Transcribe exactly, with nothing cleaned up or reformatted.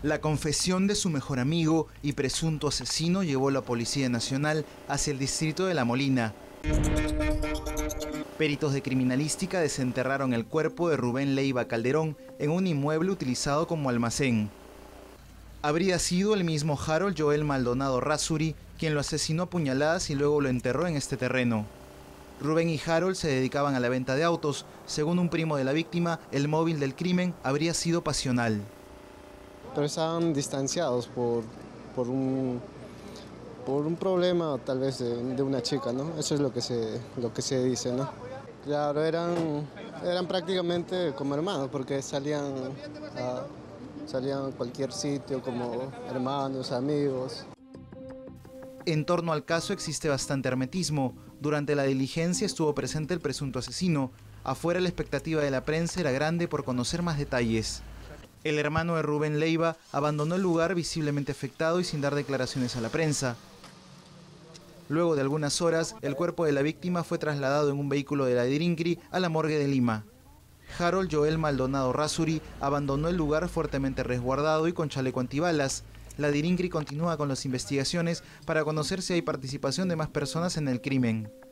La confesión de su mejor amigo y presunto asesino llevó a la Policía Nacional hacia el distrito de La Molina. Peritos de criminalística desenterraron el cuerpo de Rubén Leiva Calderón en un inmueble utilizado como almacén. Habría sido el mismo Harold Joel Maldonado Razzuri quien lo asesinó a puñaladas y luego lo enterró en este terreno. Rubén y Harold se dedicaban a la venta de autos. Según un primo de la víctima, el móvil del crimen habría sido pasional. Pero estaban distanciados por, por, un, por un problema tal vez de, de una chica, ¿no? Eso es lo que se, lo que se dice, ¿no? Claro, eran, eran prácticamente como hermanos porque salían a, salían a cualquier sitio como hermanos, amigos. En torno al caso existe bastante hermetismo. Durante la diligencia estuvo presente el presunto asesino. Afuera la expectativa de la prensa era grande por conocer más detalles. El hermano de Rubén Leiva abandonó el lugar visiblemente afectado y sin dar declaraciones a la prensa. Luego de algunas horas, el cuerpo de la víctima fue trasladado en un vehículo de la Dirincri a la morgue de Lima. Harold Joel Maldonado Razzuri abandonó el lugar fuertemente resguardado y con chaleco antibalas. La Dirincri continúa con las investigaciones para conocer si hay participación de más personas en el crimen.